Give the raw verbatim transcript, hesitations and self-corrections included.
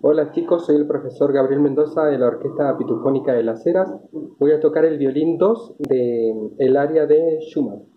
Hola chicos, soy el profesor Gabriel Mendoza de la Orquesta Pitufónica de Las Heras. Voy a tocar el violín dos de el área de Schumann.